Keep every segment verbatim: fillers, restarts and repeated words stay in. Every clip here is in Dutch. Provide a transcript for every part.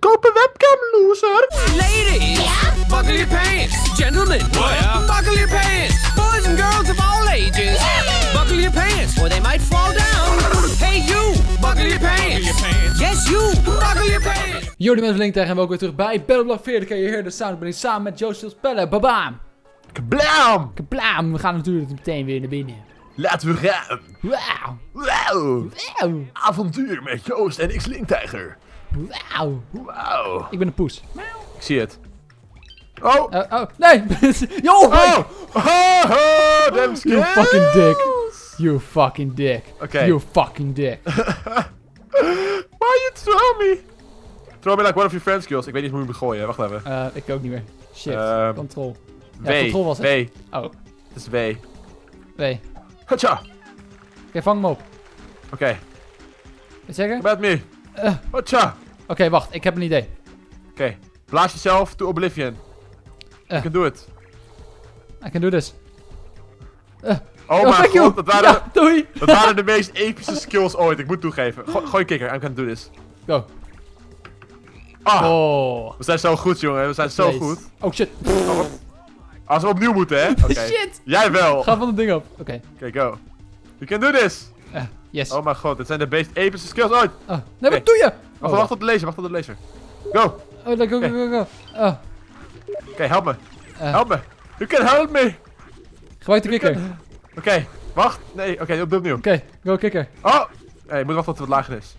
Koop een webcam, loser. Ladies, yeah? Buckle your pants. Gentlemen, oh, yeah. Buckle your pants. Boys and girls of all ages, yeah. Buckle your pants or they might fall down. Hey you, buckle your pants. Buckle your pants. Yes you, buckle your pants. Yo, die mensen tegen en welkom weer terug bij Battleblock veertig. Je heer de sound, ben ik samen met Joost spellen. Babaam. Kablam. Kablam. We gaan natuurlijk meteen weer naar binnen. Laten we gaan. Wauw. Wauw. Wauw. Avontuur met Joost en X-Link-tijger. Wauw. Wauw. Ik ben een poes. Ik zie het. Oh. Uh, oh, nee. Yo. Oh. Oh, oh, damn skills. You fucking dick. You fucking dick. Oké. Okay. You fucking dick. Why you throw me? Throw me like one of your friend skills. Ik weet niet hoe je moet gooien. Wacht even. Uh, ik ook niet meer. Shit. Um, Control. W. Ja, control was het. W. Oh. Het is W. W. Oké, Hacha. okay, vang hem op. Oké. Okay. Weet je zeker? Met me. Uh. Hacha. Oké, okay, wacht. Ik heb een idee. Oké. Okay. Blaas jezelf to oblivion. Uh. You can do it. I can do this. Uh. Oh, oh mijn god, dat waren, ja, doei. dat waren de meest epische skills ooit. Ik moet toegeven. Go gooi kikker, I'm gonna do this. Go. Ah, oh. We zijn zo goed, jongen. We zijn zo Place. goed. Oh shit. Oh, als we opnieuw moeten, hè? Okay. Shit. Jij wel. Ga van het ding op. Oké. Okay. Oké, okay, go. You can do this. Uh, yes. Oh mijn god, dit zijn de meest epische skills ooit. Oh. Nee, okay. wat doe je? Wacht, oh. wacht op de laser, wacht op de laser. Go. Oh, go, go, okay. go, go, go. Oh. Oké, okay, help me. Uh. Help me. You can help me. Gebruik de kikker. Oké, okay. Wacht. Nee, oké, okay, doe opnieuw. Oké, okay, go kikker. Oh. Hey, je moet wachten tot het wat lager is.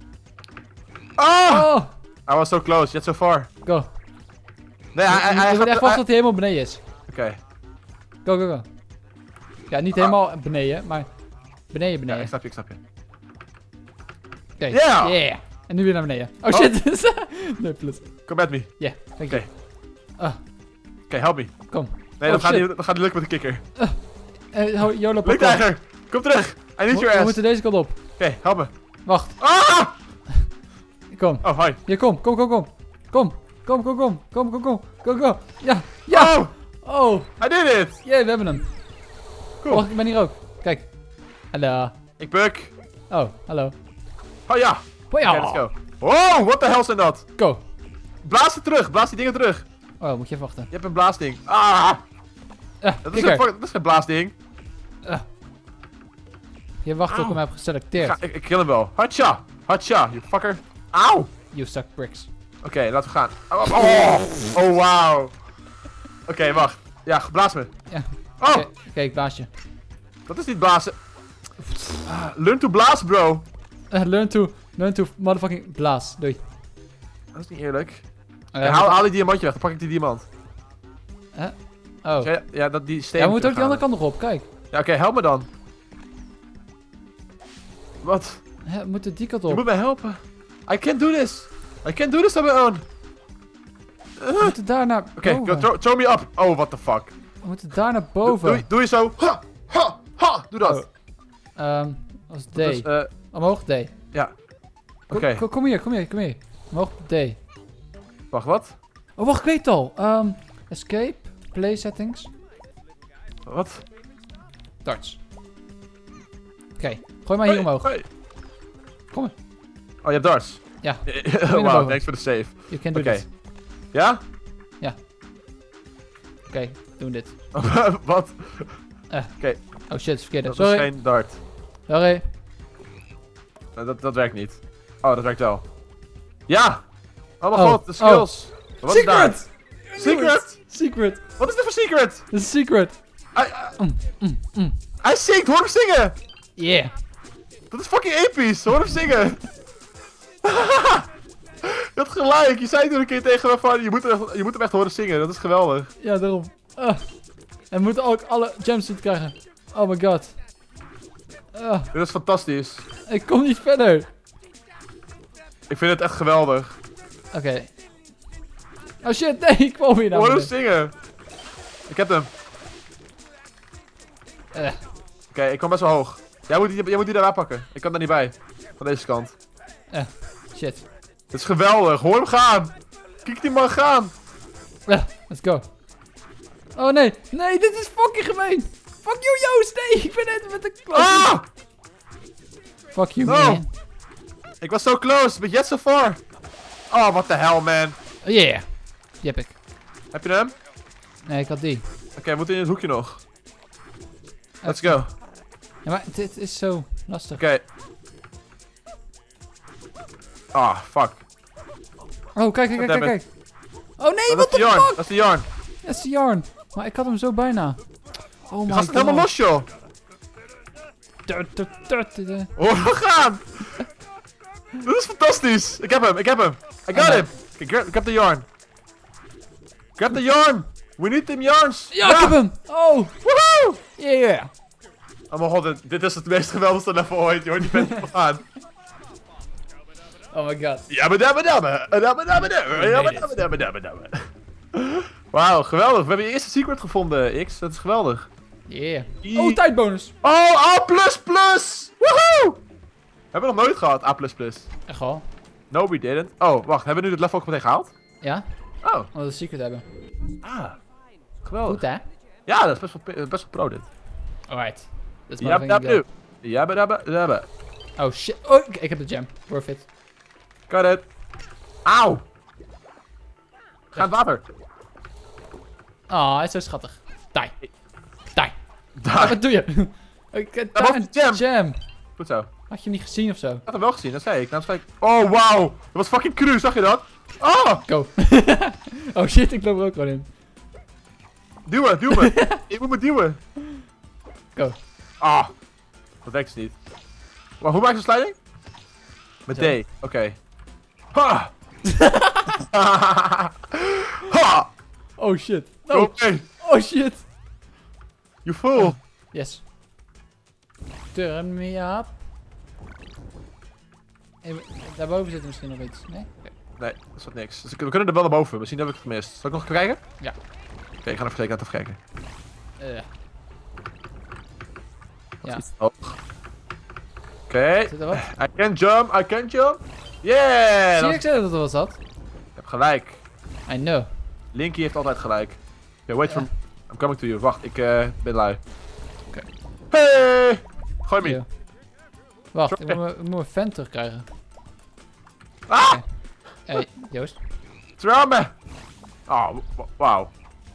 Ah! Oh. I was so close, yet so far. Go. Nee, hij, hij, hij je moet echt wachten tot hij helemaal beneden is. Oké. Okay. Go, go, go. Ja, niet ah. helemaal beneden, maar beneden, beneden. Ja, ik snap je, ik snap je. Oké. Okay. Yeah. Yeah. En nu weer naar beneden. Oh, oh. Shit. Nee, plus. Come at me. Ja, yeah, dank je. Oké. Okay. Uh. Oké, okay, help me. Kom. Nee, oh, dat, gaat niet, dat gaat niet lukken met de kikker. Uh, uh, Jolo, Link-tijger, kom terug. I need Mo your ass. We moeten deze kant op. Oké, okay, help me. Wacht. Ah! Kom. Oh, hi. Hier, kom, kom, kom, kom. Kom, kom, kom, kom, kom, kom, kom, kom, kom. Ja, ja. Oh! Oh. I did it! Jee, yeah, we hebben hem. Cool. Wacht, ik ben hier ook. Kijk. Hallo. Ik buk. Oh, hallo. Oh ja. Oh ja. Okay, let's go. Wow, what the hell zijn dat? Go. Blaas het terug, blaas die dingen terug. Oh, moet je even wachten. Je hebt een blaasding. Ah! Uh, dat, is een, dat is geen blaasding. Uh. Je wacht tot ik hem heb geselecteerd. Ga, ik, ik kill hem wel. Hacha! Hacha, you fucker. Auw! You suck bricks. Oké, okay, laten we gaan. Oh, oh, oh wauw. Oké, okay, wacht. Ja, blaas me. Ja. Oh! Oké, okay, okay, ik blaas je. Dat is niet blazen. Uh, learn to blaas, bro. Uh, learn to, learn to motherfucking blaas. Doei. Dat is niet eerlijk. Uh, ja, haal, haal die diamantje weg, dan pak ik die diamant. Huh? Oh. Ja, ja, dat die steen. Ja, we moeten ook die andere kant nog op, kijk. Ja, oké, okay, help me dan. Wat? He, we moeten die kant op. Je moet mij helpen. I can't do this. I can't do this on my own. Uh. We moeten daar naar Oké, boven. okay, throw, throw me up. Oh, what the fuck. We moeten daar naar boven. Doe, doe, doe je zo. Ha, ha, ha. Doe dat. Oh. Um, dat is D. Dat is, uh, Omhoog D. ja. Oké. Okay. Kom, kom hier, kom hier, kom hier. Omhoog D. Wacht, wat? Oh, wacht, ik weet het al. Um, escape, play settings. Wat? Darts. Oké, okay. Gooi maar hier hey, omhoog. Hey. Kom maar. Oh, je hebt darts. Ja. Wauw, thanks for the save. You can do okay. this. Ja? Ja. Oké, okay, doen dit. Wat? Uh. Oké. Okay. Oh shit, is verkeerde. Dat Sorry. is geen dart. Sorry. Uh, dat, dat werkt niet. Oh, dat werkt wel. Ja! Oh mijn oh. god, de skills. Oh. Wat Secret! Is secret? Secret. Wat is dit voor secret? Dat is secret. Hij uh, mm, mm, mm. zingt, hoor hem zingen! Yeah. Dat is fucking episch, hoor hem zingen! Je had gelijk, je zei toen een keer tegen me van, je moet, hem echt, je moet hem echt horen zingen, dat is geweldig. Ja, daarom. Uh. En we moeten ook alle gems niet krijgen. Oh my god. Uh. Dit is fantastisch. Ik kom niet verder. Ik vind het echt geweldig. Oké. Okay. Oh shit, nee, ik kwam hier naar hoor hem beneden. zingen! Ik heb hem. Uh. Oké, okay, ik kwam best wel hoog. Jij moet, die, jij moet die daar pakken. Ik kan daar niet bij. Van deze kant. Uh. Shit. Dit is geweldig. Hoor hem gaan. Kijk die man gaan. Uh. Let's go. Oh nee. Nee, dit is fucking gemeen. Fuck you, Joost. Nee, ik ben net met de klok. Ah! Fuck you, no. man. Ik was zo close, but yet so far. Oh, what the hell, man. Yeah. Die heb ik. Heb je hem? Nee, ik had die. Oké, okay, we moeten in het hoekje nog. Let's go. Ja, maar dit is zo lastig. Oké. Okay. Ah, fuck. Oh, kijk, kijk, kijk, kijk. Oh nee, oh, wat de yarn. fuck? Dat is de yarn. Dat is de yarn. Maar ik had hem zo bijna. Oh my god. Het helemaal los, joh. Oh, we gaan. Dit is fantastisch. Ik heb hem, ik heb hem. I got him. Okay, grab, grab the yarn. Grab the yarn. We need them yarns. Ja, ja, ik heb hem. Oh. Woehoe. Yeah. Oh mijn god, dit, dit is het meest geweldigste level ooit, joh. Die bent op gaan. Oh my god. Jabba dabba dabba. Dabba dabba dabba. Jabba dabba dabba dabba dabba. Wauw, geweldig. We hebben je eerste secret gevonden, X. Dat is geweldig. Yeah. Oh, tijdbonus. Oh, A plus plus. Woehoe. Hebben we nog nooit gehad, A plus plus. Echt wel? No, we didn't. Oh, wacht. Hebben we nu het level ook meteen gehaald? Ja. Oh. Omdat we een secret hebben. Ah. Geweldig. Goed, hè? Ja, dat is best wel, best wel pro dit. Alright. Ja, dabba dabba dabba dabba. Oh shit. Oh, ik, ik heb de gem. Worth it. Got it. Auw. Ga het water. Oh, hij is zo schattig. Die. Die. Daar. Wat doe je? Ik heb daar een jam. jam. Goed zo. Had je niet gezien of zo? Ik had hem wel gezien, dat zei ik. Nou, zei ik... Oh, wauw. Dat was fucking cru, zag je dat? Oh! Go. Oh shit, ik loop er ook gewoon in. Duwen, duwen. Ik moet me duwen. Go. Ah. Dat werkt dus niet. Maar hoe maak je een sliding? Met Zo. D. Oké. Okay. Ha! Ha! Oh shit. Oké. No. Okay. Oh shit. You fool. Yes. Turn me up. Hey, daarboven zit er misschien nog iets. Nee? Okay. Nee, dat is wat niks. Dus we kunnen er wel naar boven. Misschien heb ik het gemist. Zal ik nog even kijken? Ja. Oké, okay, ik ga even kijken. Even kijken. Uh. Ja. Oké. Okay. Zit er wat? I can jump, I can jump. Yeah! Zie je, Dat... ik zei dat er wat zat. Ik heb gelijk. I know. Linky heeft altijd gelijk. Okay, wait for... I'm coming to you. Wacht, ik uh, ben lui. Oké. Okay. Hey! Gooi me. Yo. Wacht, ik moet, me- ik moet mijn fan terugkrijgen. Ah! Okay. Hey, Joost. Trouw me! Oh, wauw.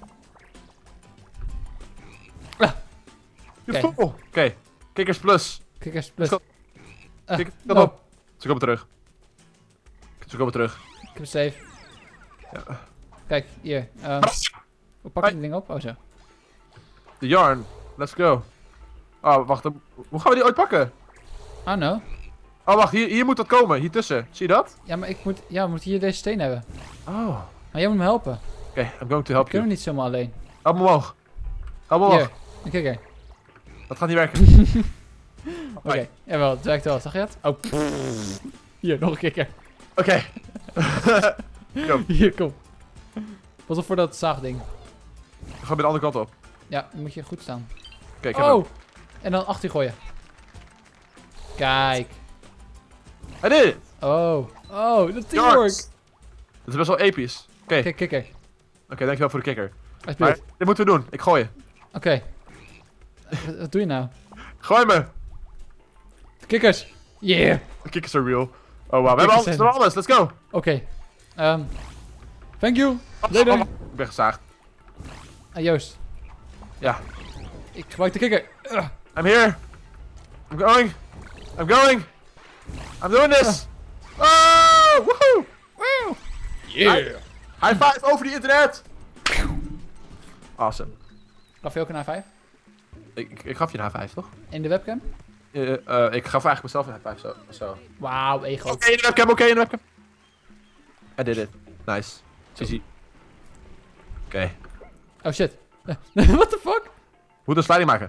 Ah. Je Oké. fool. Oké, okay. Kikkers plus. Kikkers plus. Schot. Uh, Kijk, no. kom op. Ze komen terug. Ze komen terug. Ik heb een save. Ja. Kijk, hier. Um, hoe pak je die ding op? Oh zo. De yarn. Let's go. Oh, wacht. Hoe gaan we die ooit pakken? Oh no. Oh, wacht. Hier, hier moet dat komen. Hier tussen. Zie je dat? Ja, maar ik moet, ja, we moeten hier deze steen hebben. Oh. Oké, Maar jij moet me helpen. okay, I'm going to help Ik you. kan hem niet zomaar alleen. Help me omhoog. Help me omhoog. Hier. Een kikker. Dat gaat niet werken. Oké, okay. Jawel, het werkt wel. Zag je het? Oh. Pff. Hier, nog een kikker. Oké. Kom. Hier, kom. Pas op voor dat zaagding. We gaan bij de andere kant op. Ja, dan moet je goed staan. Oké, okay, ik heb Oh! hem. En dan achter je gooien. Kijk. I did it! Oh. Oh, de teamwork. Yards. Dat is best wel episch. Oké, okay. Kijk, kikker. Oké, okay, dankjewel voor de kikker. Maar Alsjeblieft. dit moeten we doen. Ik gooi je. Oké. Okay. Wat, wat doe je nou? Gooi me! Kikkers. Yeah. De kikkers are real. Oh wow, we hebben alles, we hebben alles. Let's go! Oké. Okay. Um, thank you. Oh, Later. oh, oh. Ik ben gezaagd. Ah, Joost. Ja. Ik gebruik de kikker. Ugh. I'm here. I'm going. I'm going. I'm doing this. Oh, woehoe. Wow. Yeah. High five over die internet. Awesome. Gaf je ook een high five? Ik, ik, ik gaf je een high five, toch? In de webcam? Uh, uh, ik gaf eigenlijk mezelf een high five, zo. zo. Wauw, ego. Oké, okay, in de webcam, oké, okay, in de webcam. I did it. Nice. G G. Oké. Okay. Oh shit. What the fuck? Hoe de sliding maken?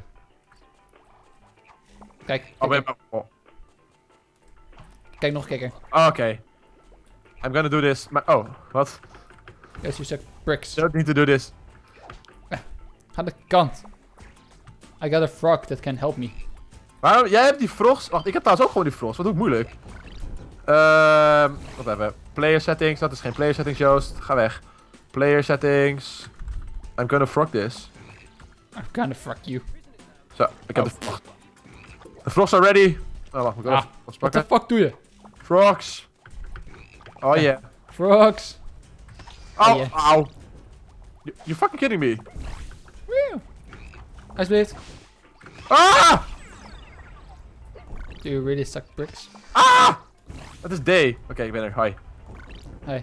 Kijk. Kijk, Oh, ben je... oh. kijk nog een kikker. Oh, oké. Okay. I'm gonna do this. Maar, oh, wat? Yes, you suck bricks. You don't need to do this. Ga aan de kant. I got a frog that can help me. Waarom? Jij hebt die frogs. Wacht, ik heb trouwens ook gewoon die frogs. Wat doe ik moeilijk? Ehm. Uh, wat hebben we? Player settings. Dat is geen player settings, Joost. Ga weg. Player settings. I'm gonna frog this. I'm gonna frog you. Zo, ik heb Oh. de frog. De frogs are ready. Oh, wacht, moet ik Ah, even what pakken. the fuck doe je? Frogs. Oh yeah. Frogs. Oh, Oh, yeah. auw. You, you fucking kidding me? Woe. Alsjeblieft. Ah! Do you really suck bricks? Ah! Het is D. Oké, okay, ik ben er. Hoi. Hey.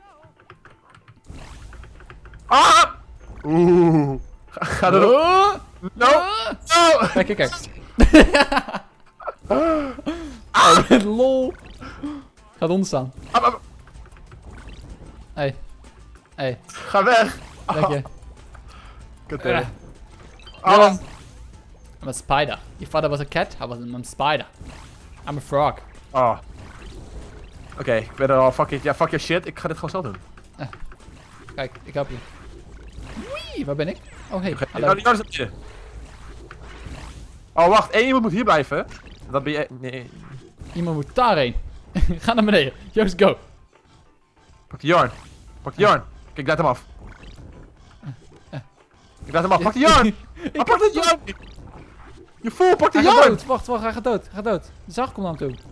Ah! Oeh. Ga, ga erop. Oh. No. No. Kijk, kijk, kijk. Oh, met lol. Gaat onder staan. Ah, ah, Hey. Hey. Ga weg. Dank je. Kut, Uh, hè. Ah. Dylan. I'm a spider. Your father was a cat, I was I'm a spider. I'm a frog. Oh. Oké, okay, ik ben er al. Fuck it. Ja, fuck your shit. Ik ga dit gewoon zelf doen. Kijk, ik help je. Wee, waar ben ik? Oh, hey. Hallo. Nou, die is op je. Oh, wacht. Eén iemand moet hier blijven. Dat ben je. Nee. Iemand moet daarheen. Ga naar beneden. Joost, go. Pak die Jarn. Pak die Jarn. Kijk, ik laat hem af. Ik laat hem af. Pak die Jarn. Ik Ah, pak die Jarn. Je voel, pak die Hij gaat Jarn. dood. Wacht, wacht. Hij gaat dood. Hij gaat dood. De zaag komt naar hem toe.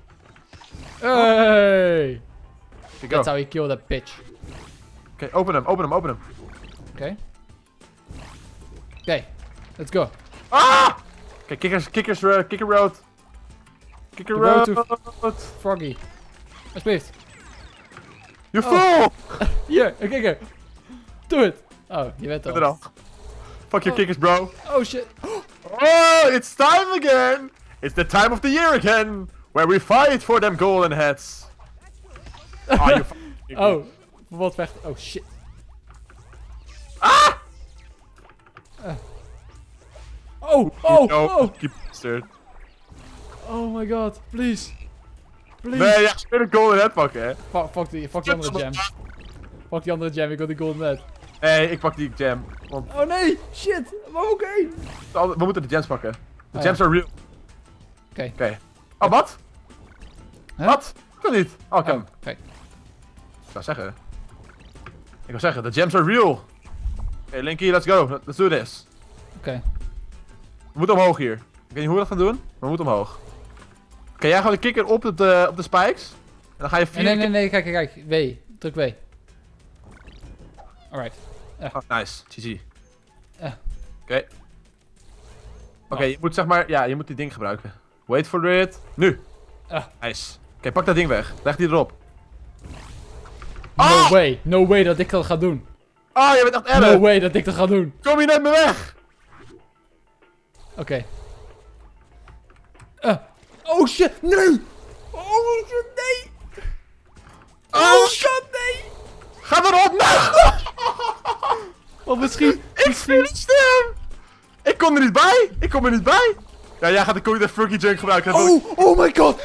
Hey. Oké, That's how you kill that bitch. okay, open hem, open hem, open hem. Oké. Okay. Oké. Okay. Let's go. Ah! Oké, okay, kickers, kickers, uh, kicker road. Kicker The road road. Froggy. Alsjeblieft. You Oh. fool! Hier, oké, okay, oké. Doe het. Oh, je weet Zit er al. al. Fuck your Oh. kickers, bro. Oh shit. Oh, it's time again! It's the time of the year again! Where we fight for them golden heads. Ah, you fucking Oh, wat vecht. Oh shit. Ah! Uh. Oh, oh, No, oh. keep bastard. Oh my god, please. Please. Nee, ja, je kunt een golden head pakken, hè. Fuck, fuck, die, fuck die andere jam. Fuck die andere jam, ik wil die golden net. Nee, ik pak die jam. Want Oh nee, shit. Waar moet ik heen? we moeten de gems pakken. De Oh, gems ja. are real. Oké. Oké. Okay. Oh, wat? Huh? Wat? Kan niet. Oh, ik heb Oh, hem. oké. Ik wou zeggen. Ik wou zeggen, de gems are real. Oké, okay, Linky, let's go. Let's do this. Oké. We moeten omhoog hier. Ik weet niet hoe we dat gaan doen, maar we moeten omhoog. Kan jij gewoon de kikker op, het, uh, op de spikes? En dan ga je vier Nee, nee, nee, nee, kijk, kijk, kijk. W. Druk W. Alright. Oh, nice. G G. Oké. Eh. Oké, okay, je moet zeg maar, ja, je moet die ding gebruiken. Wait for it. Nu. Ah. Nice. Oké, okay, pak dat ding weg. Leg die erop. No Ah! way. No way dat ik dat ga doen. Ah, je bent echt erg. No way dat ik dat ga doen. Kom je net me weg? Oké. Okay. Uh. Oh shit, nee! Oh shit, nee! Oh god, nee! Ga erop, nee! Of misschien... Ik finished hem! Ik kom er niet bij! Ik kom er niet bij! Ja, jij gaat de Coin Froggy Junk gebruiken. Dat wil ik- Oh, oh my god!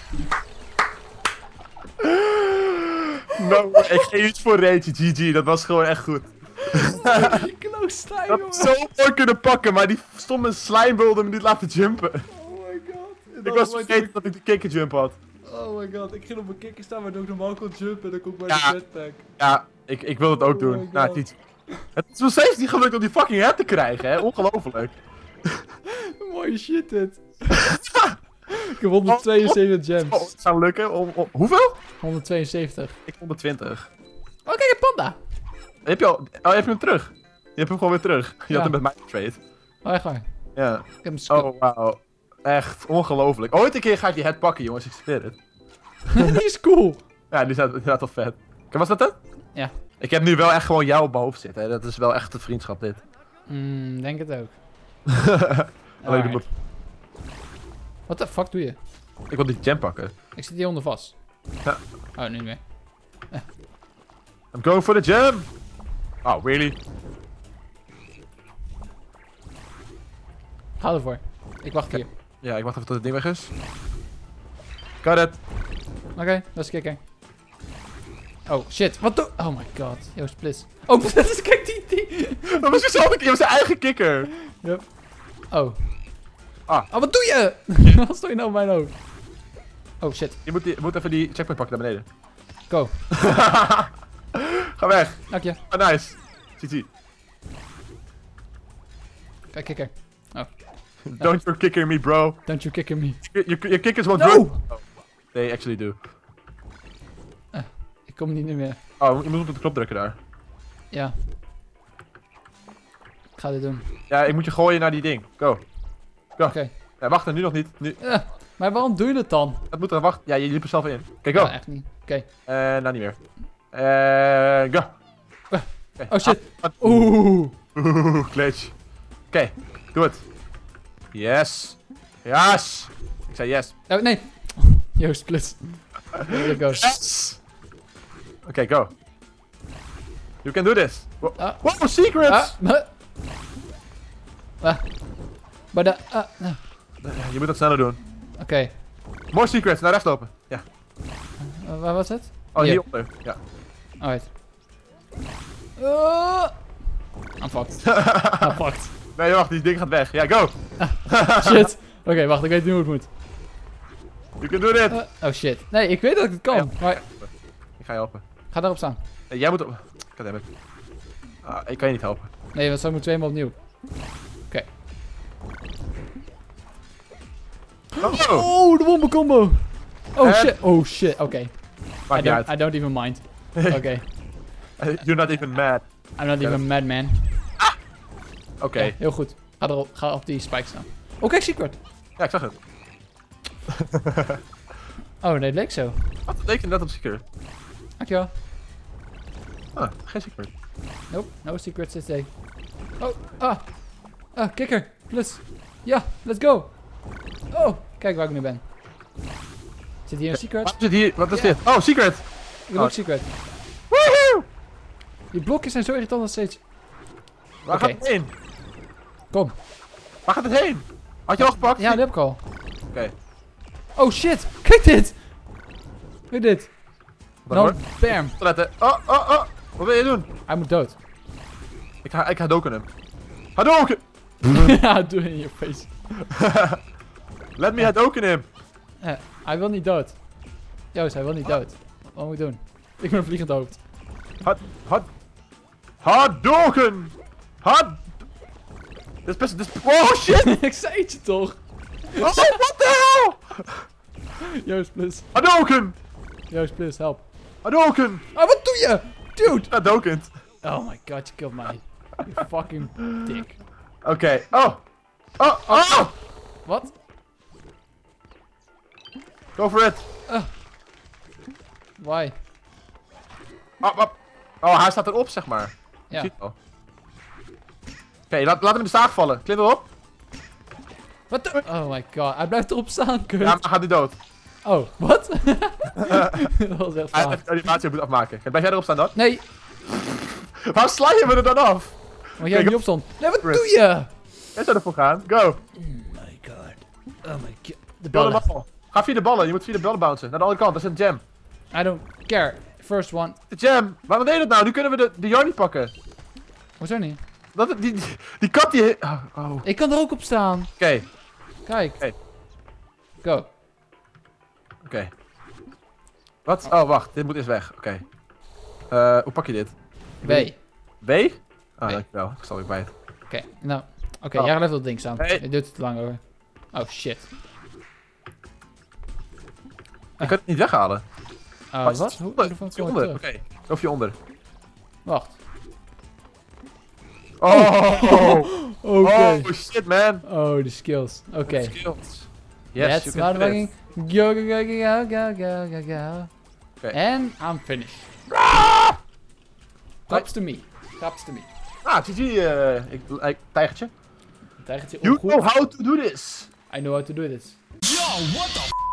No, ik geef iets voor Rage, G G. Dat was gewoon echt goed. Close slime, Dat had zo mooi kunnen pakken, maar die stomme slime wilde me niet laten jumpen. Oh my god. Ik was vergeten dat ik de kicker jump had. Oh my god, ik ging op mijn kikker staan waardoor ik normaal kon jumpen en dan kom ik bij Ja. de jetpack. Ja, ik, ik wil het ook Oh doen. my Nou, God. het, is, het is nog steeds niet gelukt om die fucking head te krijgen, hè? Ongelooflijk. Mooie shit dit. Ik heb honderdtweeënzeventig Oh, gems. het zou lukken. Om, om- hoeveel? honderdtweeënzeventig. Ik honderdtwintig. Oh kijk, een panda. Heb je, al, oh, heb je hem terug? Je hebt hem gewoon weer terug. Je Ja. had hem met mij getrade. Oh echt waar. Ja. Ik heb hem scoop. Oh, wauw. Echt ongelooflijk. Ooit een keer ga ik die head pakken, jongens. Ik zweer het. Die is cool. Ja, die staat, die staat wel vet. Kijk, was dat het? Ja. Ik heb nu wel echt gewoon jou op mijn hoofd zitten. Hè. Dat is wel echt een vriendschap, dit. Mm, denk het ook. Alleen Alright. de- What the fuck doe je? Ik wil die jam pakken. Ik zit hieronder vast. Ja. Oh, nu niet meer. I'm going for the jam! Oh, really? Ga ervoor. Ik wacht hier. Ja, ik wacht even tot het ding weg is. Got it. Oké, okay, dat is kikker. Oh, shit. Wat doe... Oh my god. Joost, please. Oh, dat is... Kijk, die... die. Dat was jezelf, je was zijn eigen kikker. Yep. Oh. Ah. Oh, wat doe je? Wat doe je nou op mijn hoofd? Oh, shit. Je moet, die, je moet even die checkpoint pakken naar beneden. Go. Ga weg. Dank je. Ah, nice. G G. Kijk, kikker. Oh. Don't you kicker me, bro. Don't you kicker me. Your, your kickers won't No! run. Oh, they actually do. Ik Ik kom niet meer. Oh, je moet op de knop drukken daar. Ja. Ik ga dit doen. Ja, ik moet je gooien naar die ding. Go. Go. Oké. Okay. Ja, wacht, nu nog niet. Nu. Ja, maar waarom doe je dat dan? Het moet er wachten. Ja, je liep er zelf in. Kijk, go. Ja, echt niet. Oké. Okay. Uh, nou, niet meer. Eh, go. Uh. Okay. Oh shit. Ah, ah. Oeh. Oeh, glitch. Oké, okay. Doe het. Yes. Yes. Ik zei yes. Oh, nee. Joost, plus. There goes. Yes. Oké, okay, go. You can do this. Wow, Ah. wow secrets! Ah. Ah. Maar de... Ah. Ah. Je moet dat sneller doen. Oké. Okay. More secrets, naar rechts lopen. Ja. Uh, waar was het? Oh, hier. hieronder. Ja. Alright. Uh. I'm fucked. I'm fucked. Nee, wacht, die ding gaat weg. Ja, go! Ah. Shit. Oké, okay, wacht, ik weet nu hoe het moet. You can do it! Uh, oh shit. Nee, ik weet dat ik het kan. Ja, maar... Ik ga je helpen. Ga daarop staan. Nee, jij moet op... Goddammit. Ah, ik kan je niet helpen. Nee, want zo moeten we helemaal opnieuw. Oké. Okay. Oh! Oh, de wombo combo! Oh En... shit. Oh shit, oké. Okay. Maakt I, niet don't, uit. I don't even mind. Oké. Okay. You're not even mad. I'm not even mad, man. Ah! Oké. Okay. Ja, heel goed. Ga, erop, ga op die spike staan. Oh, kijk, secret. Ja, ik zag het. Oh, nee, het leek zo. Wat betekent dat op secret? Dankjewel. Ah, geen secret. Nope, no secrets this day. Oh, ah. Ah, kikker. Plus. Ja, let's go. Oh, kijk waar ik nu ben. Zit hier een secret? Wat zit hier? Wat is Yeah. dit? Oh, secret! Ik heb oh. ook secret. Woehoe! Die blokjes zijn zo irritant nog steeds. Waar Okay. gaat het heen? Kom. Waar gaat het heen? Had je al gepakt? Ja, dat heb ik al. Oké. Okay. Oh shit, kijk dit! Kijk dit. Nou, bam. Letten. Oh, oh, oh. Wat wil je doen? Hij moet dood. Ik ga, ik ga doken hem. Hadoken! Ja, doe in je face. Let me hadoken hem. Ja, hij wil niet dood. Joost, hij wil niet dood. Wat moet ik doen? Ik ben een vliegend hoofd. Had, had, hadoken! Had... Dit is best, dit is... Oh shit! Ik zei het je toch? Oh, what the hell? Joost, plus. Hadoken! Joost, plus, help. Hadoken! Oh, wat doe je? Dude! Hadokend. Oh my god, je killed mij. You fucking dick. Oké. Okay. Oh! Oh! Oh! Wat? Go for it! Uh. Why? Oh, oh. Oh, hij staat erop, zeg maar. Ja. Oké, okay, laat, laat hem in de zaag vallen. Klim erop. Wat de? Oh my god, hij blijft erop staan, kut. Ja, maar hij gaat nu dood. Oh, wat? Dat was echt Hij vaag. heeft de animatie moet afmaken. Kijk, blijf jij erop staan dan? Nee, Waarom sla je me er dan af? want jij Kijk, niet opstond. Nee, wat Chris. doe je? Jij zou ervoor gaan. Go. Oh my god. Oh my god. De Bal de ballen. bal. Ga via de ballen. Je moet via de ballen bouncen. Naar de andere kant. Dat is een jam. I don't care. First one. De jam. Waarom deed je dat nou? Nu kunnen we de, de jar niet pakken. Hoezo niet? Dat, die, die, die kat die... Oh. Oh. Oké. Ik kan er ook op staan. Okay. Kijk. Oké. Go. Oké. Okay. Wat? Oh, wacht. Dit moet eerst weg. Oké. Okay. Uh, hoe pak je dit? B. B? Ah, B. dankjewel. Ik zal weer bij het. Oké, okay, nou. Oké, okay, oh. jij gaat even op het ding staan. Nee. Het duurt te lang over. Oh shit. Ik kan het niet weghalen. Uh, Wat? wat? Hoe? Onder. Hoe Hoef je onder. Oké. Okay. Hoef je onder. Wacht. Oh! Oké. Okay. Oh shit, man. Oh, de skills. Oké. Okay. Skills. Yes, That's you can do motherfucking go go go go go go go go. Okay. And I'm finished. Claps to me. Claps to me. Ah, G G, uh, ik, ik, tijgertje. Tijgertje. You Oh, know how to do this. I know how to do this. Yo, what the f